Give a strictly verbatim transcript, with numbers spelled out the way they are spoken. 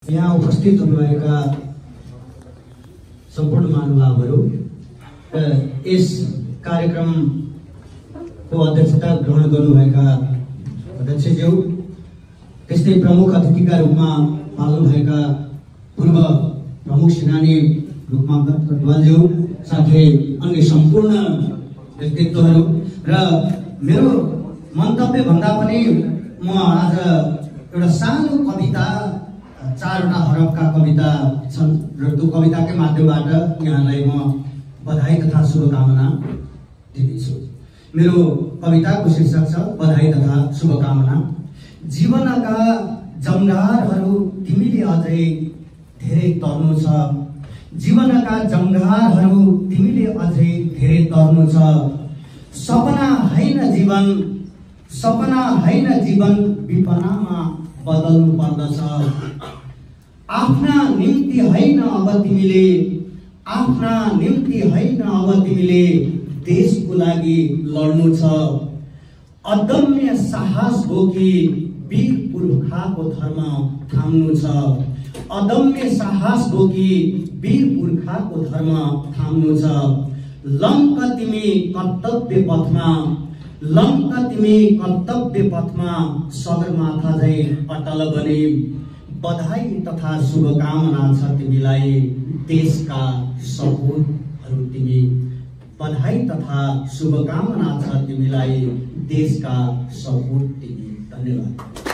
यहाँ उपस्थित हुनुभएका सम्पूर्ण महानुभावहरू र यस कार्यक्रमको अध्यक्षता ग्रहण गर्नुभएका अध्यक्षज्यू, त्यस्तै प्रमुख अतिथिका रूपमा पाल्नुभएका पूर्व प्रमुख सेनानी रूपमा कटवालज्यू, साथै अन्य सम्पूर्ण व्यक्तित्वहरू र मेरो मन्तव्य भन्दा पनि म आज एउटा सानो कविता, चारवटा हरफका कविता छन् र त्यो कविताकै माध्यमबाट यहाँलाई म बधाई तथा शुभकामना दिँदैछु। मेरो कविताको शीर्षक छ बधाई तथा शुभकामना। जीवनका जङ्घारहरू तिमीले अझै धेरै तर्नु छ, जीवनका जङ्घारहरू तिमीले अझै धेरै तर्नु छ। सपना हैन जीवन, सपना हैन जीवन विपनामा बदल्नु पर्दछ। आफ्ना निम्ति हैन अब तिमीले, आफ्ना निम्ति हैन अब तिमीले देशको लागि लड्नु छ। अदम्य साहस बोकी वीर पुर्खाको धर्म थाम्नु छ। अदम्य साहस बोकी वीर पुर्खाको धर्म थाम्नु छ। लङ्क तिमी कर्तव्य पथमा, लङ्क तिमी कर्तव्य पथमा सगरमाथा झै अटल बने। बधाई तथा शुभकामना छ तिमीलाई देशका सपूतहरू तिमी। बधाई तथा शुभकामना छ तिमीलाई देशका सपूत तिमी। धन्यवाद।